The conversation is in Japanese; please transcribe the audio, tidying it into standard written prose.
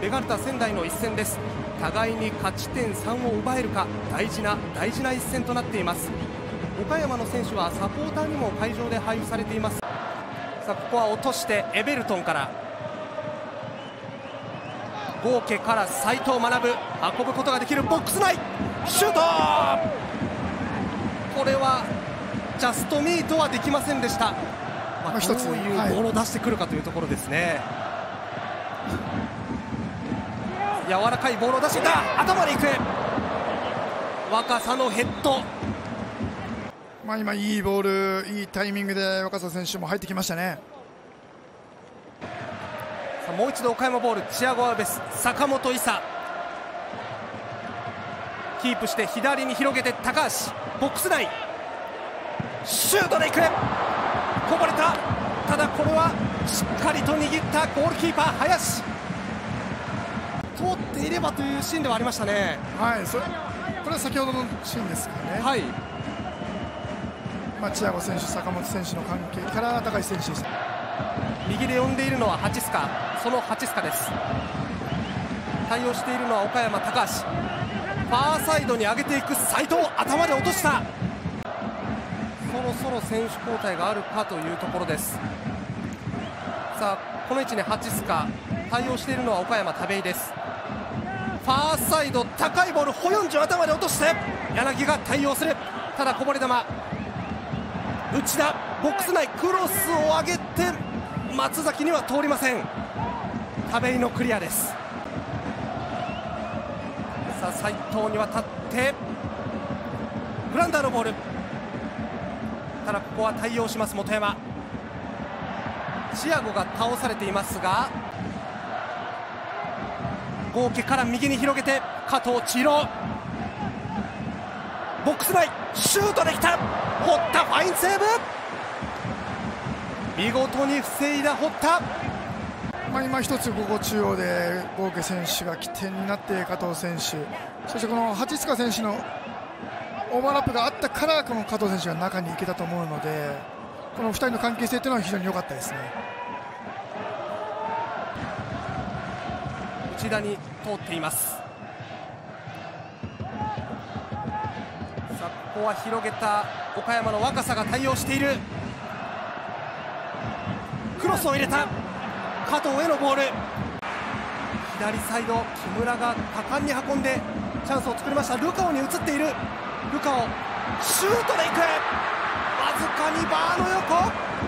ベガルタ仙台の一戦です。互いに勝ち点3を奪えるか、大事な一戦となっています。岡山の選手はサポーターにも会場で配布されています。さあここは落としてエベルトンから、合計から斉藤学、運ぶことができる。ボックス内シュート、これはジャストミートはできませんでした。どういうボールを出してくるかというところですね。柔らかいボールを出していた、頭でいく、若狭のヘッド。 今いいボール、いいタイミングで若狭選手も入ってきましたね。 さあもう一度岡山ボール、チアゴ・アルベス、坂本勇キープして左に広げて高橋、ボックス内シュートでいく、こぼれた。ただこれはしっかりと握ったゴールキーパー林、通っていればというシーンではありましたね。 はい、これは先ほどのシーンですかね。 はい、 チアゴ選手、坂本選手の関係から高橋選手でした。 右で呼んでいるのはハチスカ、そのハチスカです。対応しているのは岡山高橋、ファーサイドに上げていく斉藤、頭で落とした。そろそろ選手交代があるかというところです。さあこの位置にハチスカ、対応しているのは岡山田部井です。ファーサイド高いボール、ホヨンジュ頭で落として柳が対応する。ただこぼれ球、内田ボックス内クロスを上げて松崎には通りません。田部井のクリアです。さあ斉藤に渡ってグランダーのボール、ただここは対応します本山。チアゴが倒されていますが、合計から右に広げて加藤千尋、ボックス内シュートできた、堀田ファインセーブ、見事に防いだ堀田。 今一つここ中央で合計選手が起点になって加藤選手、そしてこの八塚選手のオーバーラップがあったからこの加藤選手が中に行けたと思うので、この2人の関係性というのは非常に良かったですね。 内田に通っています。さあここは広げた岡山の若狭が対応している。クロスを入れた、加藤へのボール、左サイド木村が果敢に運んでチャンスを作りました。ルカオに移っている。ルカオシュートでいく、わずかにバーの横、